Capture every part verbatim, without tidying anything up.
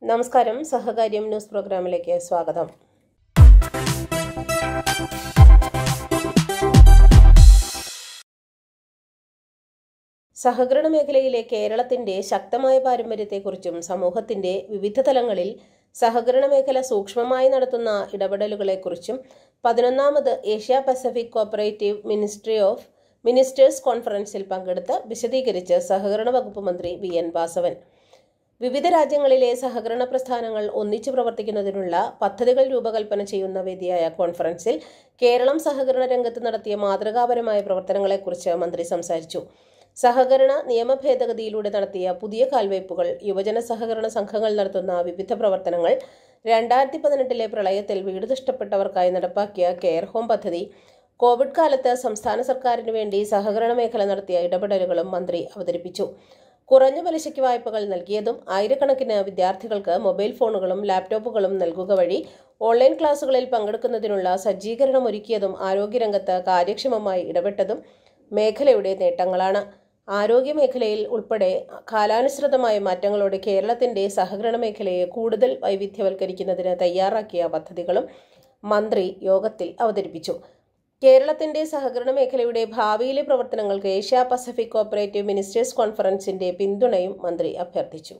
നമസ്കാരം, സഹകാര്യം ന്യൂസ് പ്രോഗ്രാമിലേക്ക് സ്വാഗതം. സഹകരണ മേഖലയിലെ കേരളത്തിന്റെ ശക്തമായ പാരമ്പര്യത്തെക്കുറിച്ചും സമൂഹത്തിന്റെ വിവിധ തലങ്ങളിൽ സഹകരണ മേഖല സൂക്ഷ്മമായി നടത്തുന്ന ഇടപെടലുകളെക്കുറിച്ചും പതിനൊന്നാമത് Asia Pacific cooperative ministry of ministers കോൺഫറൻസിൽ പങ്കെടുത്ത് വിശദീകരിച്ച് സഹകരണ വകുപ്പ് മന്ത്രി വി എൻ വാസവൻ. വിവിധ രാജ്യങ്ങളിലെ സഹകരണ പ്രസ്ഥാനങ്ങൾ ഒന്നിച്ചു പ്രവർത്തിക്കുന്നതിനുള്ള പദ്ധതികൾ രൂപകൽപ്പന ചെയ്യുന്ന വേദിയായ കോൺഫറൻസിൽ കേരളം സഹകരണ രംഗത്ത് നടത്തിയ മാതൃകാപരമായ പ്രവർത്തനങ്ങളെക്കുറിച്ച് മന്ത്രി സംസാരിച്ചു. സഹകരണ നിയമ ഭേദഗതിയിലൂടെ നടത്തിയ പുതിയ കാൽവയ്പുകൾ, യുവജന സഹകരണ സംഘങ്ങൾ നടത്തുന്ന വിവിധ പ്രവർത്തനങ്ങൾ, രണ്ടായിരത്തി പതിനെട്ടിലെ പ്രളയത്തിൽ വീട് നഷ്ടപ്പെട്ടവർക്കായി നടപ്പാക്കിയ കെയർ ഹോം പദ്ധതി, കോവിഡ് കാലത്ത് സംസ്ഥാന സർക്കാരിനു വേണ്ടി സഹകരണ മേഖല നടത്തിയ ഇടപെടലുകളും മന്ത്രി അവതരിപ്പിച്ചു. കുറഞ്ഞ പലിശയ്ക്ക് വായ്പകൾ നൽകിയതും ആയിരക്കണക്കിന് വിദ്യാർത്ഥികൾക്ക് മൊബൈൽ ഫോണുകളും ലാപ്ടോപ്പുകളും നൽകുക വഴി ഓൺലൈൻ ക്ലാസുകളിൽ പങ്കെടുക്കുന്നതിനുള്ള സജ്ജീകരണം ഒരുക്കിയതും ആരോഗ്യരംഗത്ത് കാര്യക്ഷമമായി ഇടപെട്ടതും മേഖലയുടെ നേട്ടങ്ങളാണ്. ആരോഗ്യ മേഖലയിൽ ഉൾപ്പെടെ കാലാനുസൃതമായ മാറ്റങ്ങളോടെ കേരളത്തിന്റെ സഹകരണ മേഖലയെ കൂടുതൽ വൈവിധ്യവൽക്കരിക്കുന്നതിന് തയ്യാറാക്കിയ പദ്ധതികളും മന്ത്രി യോഗത്തിൽ അവതരിപ്പിച്ചു. കേരളത്തിന്റെ സഹകരണ മേഖലയുടെ ഭാവിയിലെ പ്രവർത്തനങ്ങൾക്ക് ഏഷ്യ പസഫിക് കോപ്പറേറ്റീവ് മിനിസ്റ്റേഴ്സ് കോൺഫറൻസിന്റെ പിന്തുണയും മന്ത്രി അഭ്യർത്ഥിച്ചു.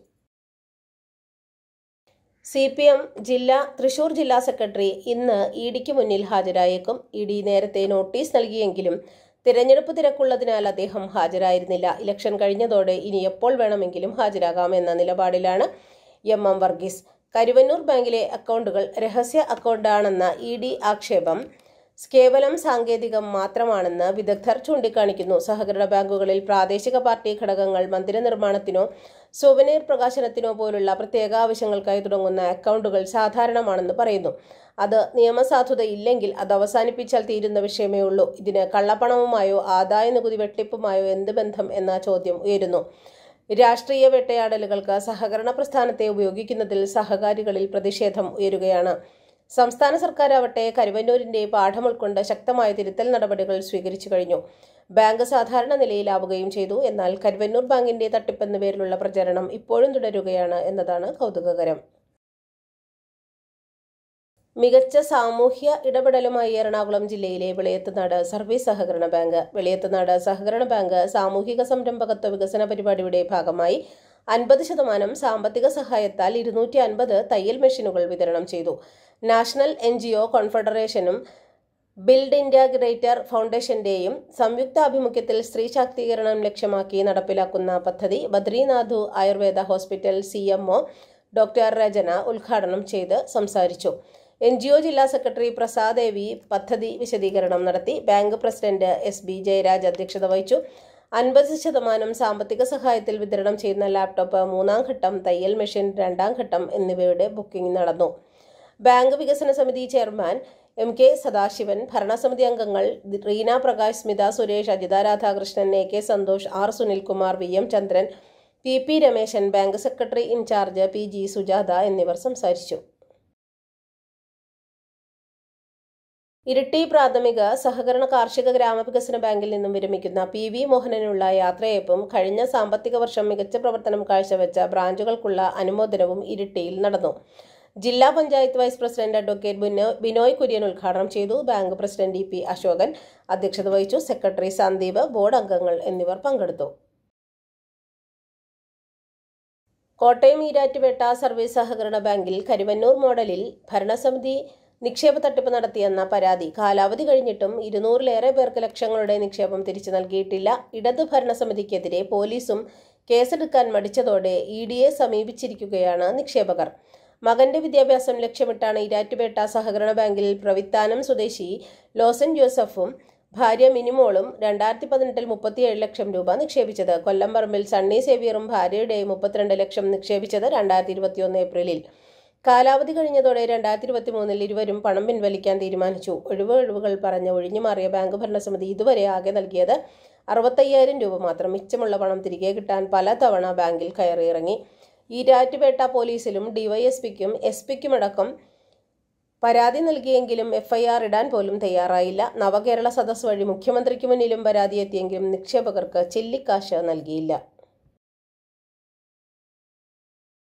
സി പി എം ജില്ലാ തൃശൂർ ജില്ലാ സെക്രട്ടറി ഇന്ന് ഇ ഡിക്ക് മുന്നിൽ ഹാജരായേക്കും. ഇ ഡി നേരത്തെ നോട്ടീസ് നൽകിയെങ്കിലും തിരഞ്ഞെടുപ്പ് തിരക്കുള്ളതിനാൽ അദ്ദേഹം ഹാജരായിരുന്നില്ല. ഇലക്ഷൻ കഴിഞ്ഞതോടെ ഇനി എപ്പോൾ വേണമെങ്കിലും ഹാജരാകാം എന്ന നിലപാടിലാണ് എം എം വർഗീസ്. കരുവന്നൂർ ബാങ്കിലെ അക്കൗണ്ടുകൾ രഹസ്യ അക്കൗണ്ടാണെന്ന ഇ ഡി ആക്ഷേപം കേവലം സാങ്കേതികം മാത്രമാണെന്ന് വിദഗ്ധർ ചൂണ്ടിക്കാണിക്കുന്നു. സഹകരണ ബാങ്കുകളിൽ പ്രാദേശിക പാർട്ടി ഘടകങ്ങൾ മന്ദിര നിർമ്മാണത്തിനോ സുവനീർ പ്രകാശനത്തിനോ പോലുള്ള പ്രത്യേക ആവശ്യങ്ങൾക്കായി തുടങ്ങുന്ന അക്കൗണ്ടുകൾ സാധാരണമാണെന്ന് പറയുന്നു. അത് നിയമസാധുതയില്ലെങ്കിൽ അത് അവസാനിപ്പിച്ചാൽ തീരുന്ന വിഷയമേ ഉള്ളൂ. ഇതിന് കള്ളപ്പണവുമായോ ആദായ നികുതി വെട്ടിപ്പുമായോ എന്ത് ബന്ധം എന്ന ചോദ്യം ഉയരുന്നു. രാഷ്ട്രീയ വേട്ടയാടലുകൾക്ക് സഹകരണ പ്രസ്ഥാനത്തെ ഉപയോഗിക്കുന്നതിൽ സഹകാരികളിൽ പ്രതിഷേധം ഉയരുകയാണ്. സംസ്ഥാന സർക്കാരാവട്ടെ കരുവന്നൂരിന്റെ പാഠം ഉൾക്കൊണ്ട് ശക്തമായ തിരുത്തൽ നടപടികൾ സ്വീകരിച്ചു കഴിഞ്ഞു. ബാങ്ക് സാധാരണ നിലയിലാവുകയും ചെയ്തു. എന്നാൽ കരുവന്നൂർ ബാങ്കിന്റെ തട്ടിപ്പെന്ന പേരിലുള്ള പ്രചരണം ഇപ്പോഴും തുടരുകയാണ് എന്നതാണ് കൗതുകകരം. മികച്ച സാമൂഹ്യ ഇടപെടലുമായി എറണാകുളം ജില്ലയിലെ വെളിയത്തുനാട് സർവീസ് സഹകരണ ബാങ്ക്. വെളിയത്തുനാട് സഹകരണ ബാങ്ക് സാമൂഹിക സംരംഭകത്വ വികസന പരിപാടിയുടെ ഭാഗമായി അൻപത് ശതമാനം സാമ്പത്തിക സഹായത്താൽ ഇരുന്നൂറ്റി അൻപത് തയ്യൽ മെഷീനുകൾ വിതരണം ചെയ്തു. നാഷണൽ എൻ ജി ഒ കോൺഫെഡറേഷനും ബിൽഡ് ഇന്ത്യ ഗ്രേറ്റർ ഫൗണ്ടേഷന്റെയും സംയുക്താഭിമുഖ്യത്തിൽ സ്ത്രീ ശാക്തീകരണം ലക്ഷ്യമാക്കി നടപ്പിലാക്കുന്ന പദ്ധതി Badrinath Ayurveda hospital C M O doctor Rachana ഉദ്ഘാടനം ചെയ്ത് സംസാരിച്ചു. എൻ ജി ഒ ജില്ലാ സെക്രട്ടറി പ്രസാദ് എ വി പദ്ധതി വിശദീകരണം നടത്തി. Bank president S B Jayaraj അധ്യക്ഷത വഹിച്ചു. അൻപത് ശതമാനം സാമ്പത്തിക സഹായത്തിൽ വിതരണം ചെയ്യുന്ന ലാപ്ടോപ്പ് മൂന്നാം ഘട്ടം, തയ്യൽ മെഷീൻ രണ്ടാം ഘട്ടം എന്നിവയുടെ ബുക്കിംഗ് നടന്നു. ബാങ്ക് വികസന സമിതി ചെയർമാൻ എം കെ സദാശിവൻ, ഭരണസമിതി അംഗങ്ങൾ Reena Prakash, Smitha Suresh, Ajitha Radhakrishnan, A K Santhosh, R Sunilkumar, V M Chandran, P P Rameshan, bank secretary incharge P G Sujatha എന്നിവർ സംസാരിച്ചു. ഇരിട്ടി പ്രാഥമിക സഹകരണ കാർഷിക ഗ്രാമവികസന ബാങ്കിൽ നിന്നും വിരമിക്കുന്ന പി വി മോഹനനുള്ള യാത്രയയപ്പും കഴിഞ്ഞ സാമ്പത്തിക വർഷം മികച്ച പ്രവർത്തനം കാഴ്ചവെച്ച ബ്രാഞ്ചുകൾക്കുള്ള അനുമോദനവും ഇരിട്ടിയിൽ നടന്നു. ജില്ലാ panchayat vice president advocate Binoy Kurian ഉദ്ഘാടനം ചെയ്തു. Bank president E P Asokan അധ്യക്ഷത വഹിച്ചു. സെക്രട്ടറി സന്ദീപ്, ബോർഡ് അംഗങ്ങൾ എന്നിവർ പങ്കെടുത്തു. കോട്ടയം ഈരാറ്റുപേട്ട സർവീസ് സഹകരണ ബാങ്കിൽ കരുവന്നൂർ മോഡലിൽ ഭരണസമിതി നിക്ഷേപ തട്ടിപ്പ് നടത്തിയെന്ന പരാതി കാലാവധി കഴിഞ്ഞിട്ടും ഇരുന്നൂറിലേറെ പേർക്ക് ലക്ഷങ്ങളുടെ നിക്ഷേപം തിരിച്ചു നൽകിയിട്ടില്ല. ഇടത് ഭരണസമിതിക്കെതിരെ പോലീസും കേസെടുക്കാൻ മടിച്ചതോടെ ഇ ഡിയെ സമീപിച്ചിരിക്കുകയാണ് നിക്ഷേപകർ. മകന്റെ വിദ്യാഭ്യാസം ലക്ഷ്യമിട്ടാണ് ഈരാറ്റുപേട്ട സഹകരണ ബാങ്കിൽ പ്രവിത്താനം സ്വദേശി ലോസൻ ജോസഫും ഭാര്യ മിനിമോളും രണ്ടായിരത്തി പതിനെട്ടിൽ മുപ്പത്തിയേഴ് ലക്ഷം രൂപ നിക്ഷേപിച്ചത്. കൊല്ലംപറമ്പിൽ സണ്ണി സേവിയറും ഭാര്യയുടെയും മുപ്പത്തിരണ്ട് ലക്ഷം നിക്ഷേപിച്ചത് രണ്ടായിരത്തി ഇരുപത്തിയൊന്ന് ഏപ്രിലിൽ. കാലാവധി കഴിഞ്ഞതോടെ രണ്ടായിരത്തി ഇരുപത്തി മൂന്നിൽ ഇരുവരും പണം പിൻവലിക്കാൻ തീരുമാനിച്ചു. ഒഴിവ് ഒഴിവുകൾ പറഞ്ഞ് ഒഴിഞ്ഞുമാറിയ ബാങ്ക് ഭരണസമിതി ഇതുവരെ ആകെ നൽകിയത് അറുപത്തയ്യായിരം രൂപ മാത്രം. മിച്ചമുള്ള പണം തിരികെ കിട്ടാൻ പലതവണ ബാങ്കിൽ കയറിയിറങ്ങി. ഈരാറ്റുപേട്ട പോലീസിലും ഡിവൈഎസ്പിക്കും എസ് പിക്കുമടക്കം പരാതി നൽകിയെങ്കിലും എഫ് ഐ ആർ ഇടാൻ പോലും തയ്യാറായില്ല. നവകേരള സദസ് വഴി മുഖ്യമന്ത്രിക്ക് മുന്നിലും പരാതി എത്തിയെങ്കിലും നിക്ഷേപകർക്ക് ചില്ലിക്കാശ് നൽകിയില്ല.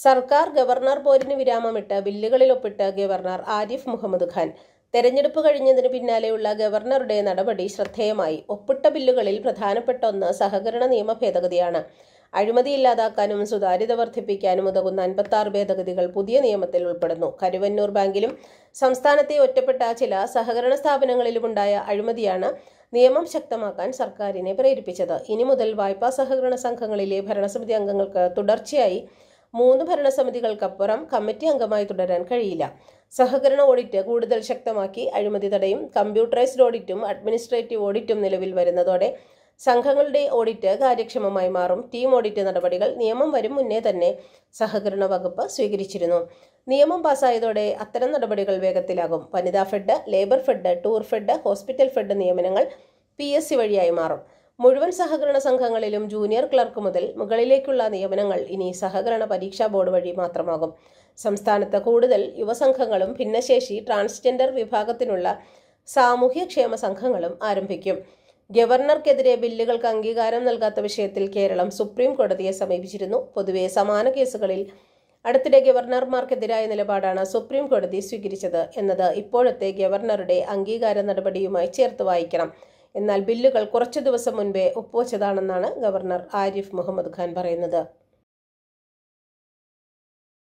സർക്കാർ ഗവർണർ പോരിന് വിരാമമിട്ട് ബില്ലുകളിൽ ഒപ്പിട്ട് ഗവർണർ ആരിഫ് മുഹമ്മദ് ഖാൻ. തെരഞ്ഞെടുപ്പ് കഴിഞ്ഞതിന് പിന്നാലെയുള്ള ഗവർണറുടെ നടപടി ശ്രദ്ധേയമായി. ഒപ്പിട്ട ബില്ലുകളിൽ പ്രധാനപ്പെട്ട ഒന്ന് സഹകരണ നിയമ ഭേദഗതിയാണ്. അഴിമതി ഇല്ലാതാക്കാനും സുതാര്യത വർദ്ധിപ്പിക്കാനും ഉതകുന്ന അൻപത്തി ആറ് ഭേദഗതികൾ പുതിയ നിയമത്തിൽ ഉൾപ്പെടുന്നു. കരുവന്നൂർ ബാങ്കിലും സംസ്ഥാനത്തെ ഒറ്റപ്പെട്ട ചില സഹകരണ സ്ഥാപനങ്ങളിലുമുണ്ടായ അഴിമതിയാണ് നിയമം ശക്തമാക്കാൻ സർക്കാരിനെ പ്രേരിപ്പിച്ചത്. ഇനി മുതൽ വായ്പാ സഹകരണ സംഘങ്ങളിലെ ഭരണസമിതി അംഗങ്ങൾക്ക് തുടർച്ചയായി മൂന്ന് ഭരണസമിതികൾക്കപ്പുറം കമ്മിറ്റി അംഗമായി തുടരാൻ കഴിയില്ല. സഹകരണ ഓഡിറ്റ് കൂടുതൽ ശക്തമാക്കി. അഴിമതി തടയും. കമ്പ്യൂട്ടറൈസ്ഡ് ഓഡിറ്റും അഡ്മിനിസ്ട്രേറ്റീവ് ഓഡിറ്റും നിലവിൽ വരുന്നതോടെ സംഘങ്ങളുടെ ഓഡിറ്റ് കാര്യക്ഷമമായി മാറും. ടീം ഓഡിറ്റ് നടപടികൾ നിയമം വരും മുന്നേ തന്നെ സഹകരണ വകുപ്പ് സ്വീകരിച്ചിരുന്നു. നിയമം പാസ്സായതോടെ അത്തരം നടപടികൾ വേഗത്തിലാകും. Vanitha fed, labour fed, tour fed, hospital fed നിയമനങ്ങൾ പി എസ് സി വഴിയായി മാറും. മുഴുവൻ സഹകരണ സംഘങ്ങളിലും ജൂനിയർ ക്ലർക്ക് മുതൽ മുകളിലേക്കുള്ള നിയമനങ്ങൾ ഇനി സഹകരണ പരീക്ഷാ ബോർഡ് വഴി മാത്രമാകും. സംസ്ഥാനത്ത് കൂടുതൽ യുവസംഘങ്ങളും ഭിന്നശേഷി, ട്രാൻസ്ജെൻഡർ വിഭാഗത്തിനുള്ള സാമൂഹ്യക്ഷേമ സംഘങ്ങളും ആരംഭിക്കും. ഗവർണർക്കെതിരെ ബില്ലുകൾക്ക് അംഗീകാരം നൽകാത്ത വിഷയത്തിൽ കേരളം സുപ്രീം കോടതിയെ സമീപിച്ചിരുന്നു. പൊതുവെ സമാന കേസുകളിൽ അടുത്തിടെ ഗവർണർമാർക്കെതിരായ നിലപാടാണ് സുപ്രീം കോടതി സ്വീകരിച്ചത് എന്നത് ഇപ്പോഴത്തെ ഗവർണറുടെ അംഗീകാര നടപടിയുമായി ചേർത്ത് വായിക്കണം. എന്നാൽ ബില്ലുകൾ കുറച്ചു ദിവസം മുൻപേ ഒപ്പുവച്ചതാണെന്നാണ് ഗവർണർ ആരിഫ് മുഹമ്മദ് ഖാൻ പറയുന്നത്.